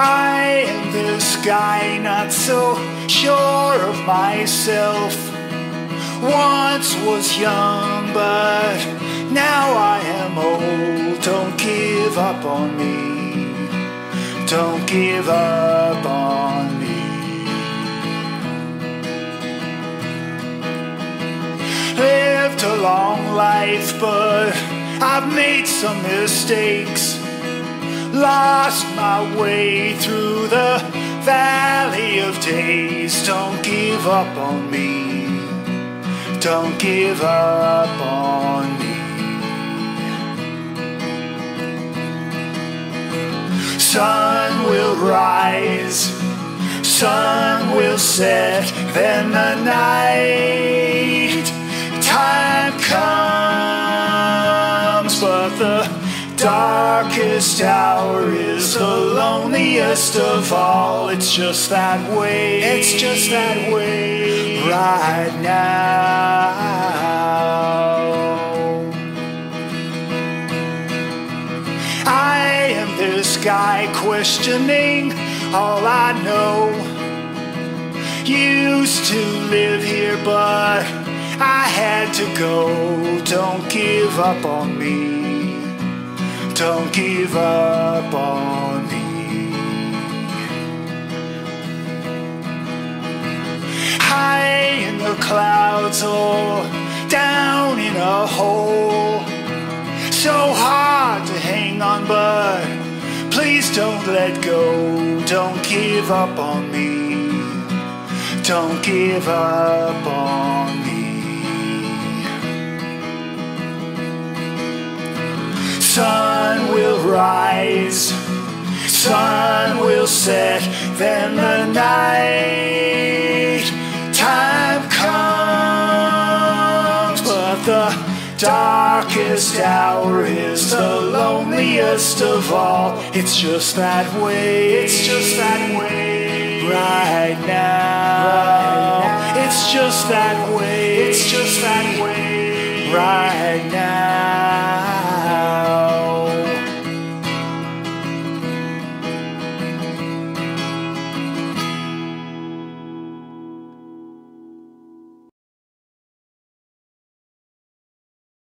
I am this guy, not so sure of myself. Once was young, but now I am old. Don't give up on me. Don't give up on me. Lived a long life, but I've made some mistakes. Lost my way through the valley of days. Don't give up on me. Don't give up on me. Sun will rise, sun will set, then the night time comes, but the darkest hour is the loneliest of all. It's just that way. It's just that way right now. I am this guy questioning all I know. Used to live here, but I had to go. Don't give up on me. Don't give up on me. High in the clouds or down in a hole. So hard to hang on, but please don't let go. Don't give up on me. Don't give up on me. Sun will rise, sun will set, then the night time comes, but the darkest hour is the loneliest of all. It's just that way. It's just that way right now. It's just that way. It's just that way right now.